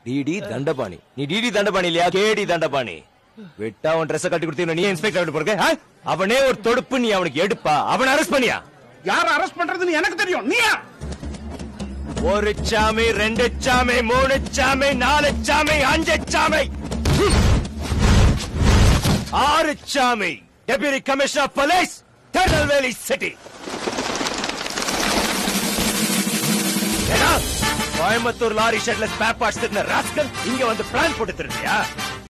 DD Dandapani. நீ DD Dandapani இல்லையா? கேடி தண்டபாணி. விட்டா உன் ட்ரெஸ் கட்டி கொடுத்தீங்க, நீ இன்ஸ்பெக்டர் போறக்க. அவனே ஒரு தொடுப்பு, நீ அவனுக்கு எடுப்பா. அவனை அரெஸ்ட் பண்ணியா? யார அரெஸ்ட் பண்றதுன்னு எனக்கு தெரியும். நீயா? ஒரு சாமி, 2 சாமி, 3 சாமி, 4 சாமி, 5 சாமி, 6 சாமி. Deputy commissioner of police, Tirunelveli city. Coimbatore lorry ஷெட்ல ஸ்பேர் பார்ட்ஸ் ராஸ்கல் இங்க வந்து பிளான் போட்டு திருந்தியா?